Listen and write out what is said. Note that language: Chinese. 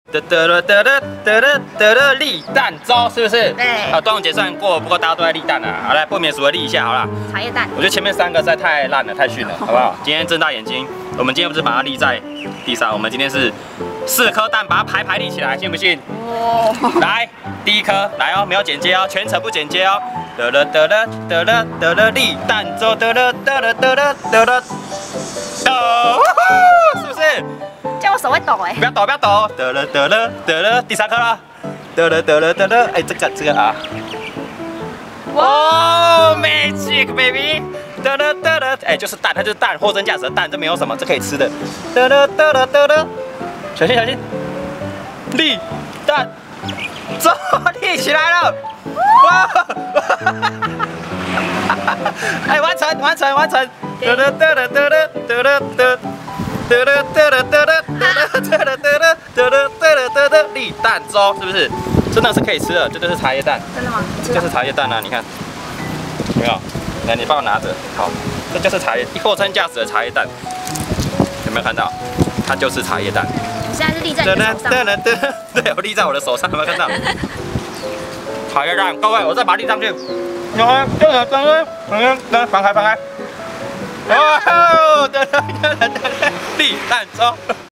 立蛋粥是不是？ 对。 端午节虽然过，不过大家都在立蛋啊。好来，不免俗的立一下好了。 茶叶蛋。 我觉得前面3个实在太烂了，太逊了，好不好？今天睁大眼睛，我们今天不是把它立在地上，我们今天是4颗蛋把它排立起来，信不信？哦。来，第1颗，来哦，没有剪接哦，全程不剪接哦。立蛋粥，是不是？ 这样我手会抖哎。 不要抖，不要抖。第3颗了。哎，这个啊。哇 ，Magic baby。哎，就是蛋，它就是蛋，货真价实的蛋，这没有什么，这可以吃的。小心小心。立蛋粥立起来了。哇！哎，完成。立蛋粥是不是？真的是可以吃的，这就是茶叶蛋。 真的吗？ 这就是茶叶蛋啊！你看，有没有？来，你帮我拿着。好，这就是茶叶，货真价实的茶叶蛋。有没有看到？它就是茶叶蛋。 你现在是立在你的手上。 对，我立在我的手上，有没有看到？茶叶蛋，各位，我再把它立上去。翻开。哦，立蛋粥。